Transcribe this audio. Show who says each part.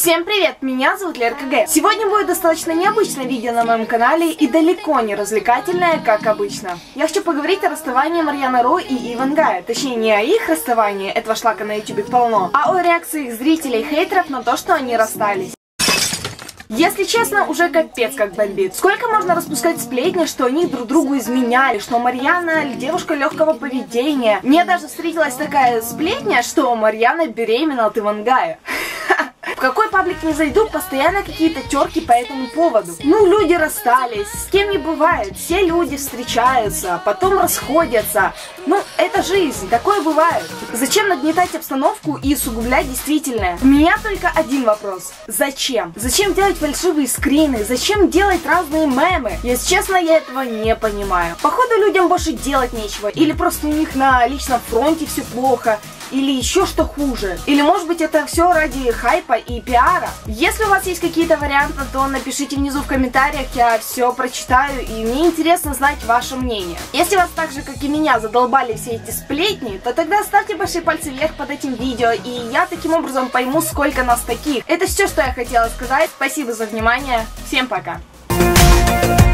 Speaker 1: Всем привет, меня зовут Лерка Г. Сегодня будет достаточно необычное видео на моем канале и далеко не развлекательное, как обычно. Я хочу поговорить о расставании Марьяны Ро и Ивангая. Точнее, не о их расставании, этого шлака на ютубе полно, а о реакции их зрителей и хейтеров на то, что они расстались. Если честно, уже капец как бомбит. Сколько можно распускать сплетни, что они друг другу изменяли, что Марьяна девушка легкого поведения. Мне даже встретилась такая сплетня, что Марьяна беременна от Ивангая. В какой паблик не зайду, постоянно какие-то терки по этому поводу. Ну, люди расстались, с кем не бывает, все люди встречаются, потом расходятся. Ну, это жизнь, такое бывает. Зачем нагнетать обстановку и усугублять действительное? У меня только один вопрос. Зачем? Зачем делать фальшивые скрины? Зачем делать разные мемы? Если честно, я этого не понимаю. Походу, людям больше делать нечего. Или просто у них на личном фронте все плохо. Или еще что хуже. Или может быть это все ради хайпа и пиара. Если у вас есть какие-то варианты, то напишите внизу в комментариях, я все прочитаю, и мне интересно знать ваше мнение. Если вас так же, как и меня, задолбали все эти сплетни, то тогда ставьте большие пальцы вверх под этим видео, и я таким образом пойму, сколько нас таких. Это все, что я хотела сказать. Спасибо за внимание. Всем пока.